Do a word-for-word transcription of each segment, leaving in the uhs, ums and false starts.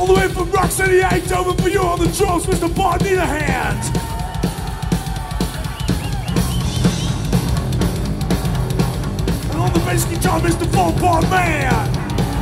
the way from Rock City, eight over for you on the drums, Mister Bond, need a hand. And on the bass guitar, Mister Four Bar Man.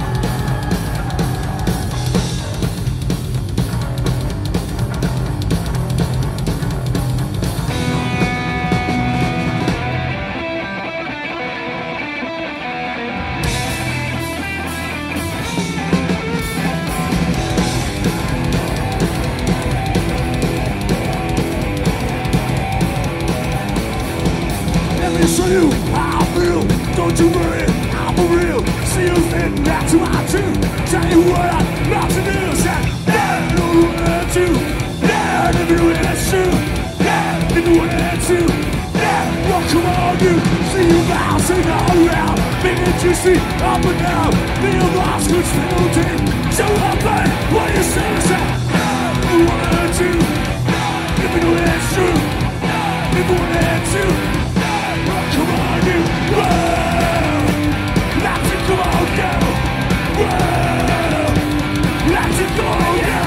Show you how I feel, don't you worry, I'm for real. See you then, that's who I do. Tell you what I'm not to do. Say, yeah, you know what to do. Yeah, if you know that's true. Yeah, if you know that's true. Yeah, well, come on, you. See you bouncing all around. Big and juicy, up and down. Feel lost, good penalty. Show up, man, what you say is that. Yeah, if you want to. Yeah, if you know that's true. Yeah, if you want that's true. Come on, you, whoa! Let's it, come on, go! Whoa! Let's it, come on, go!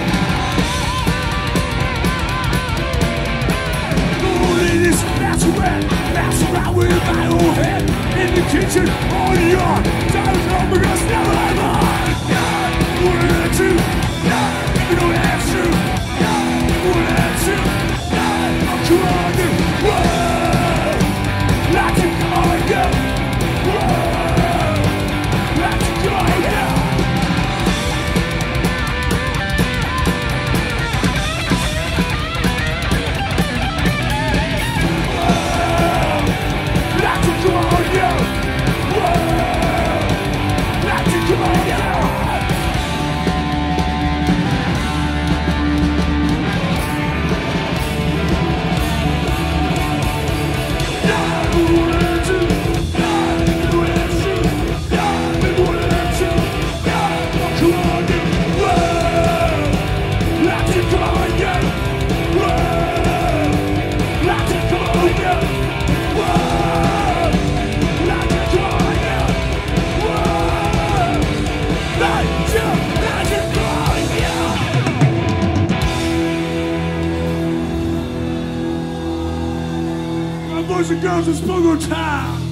Oh, ladies, that's wet. That's right with my old head. In the kitchen, on the yard. Time to come because never have I. One and two. You know that's true. One and two. Come on, you, whoa! Let's it go and go! Whoa! Let's it go and go! Whoa! Let's it go and go! Whoa! Let's it go and go! Boys and girls, it's Pogo time!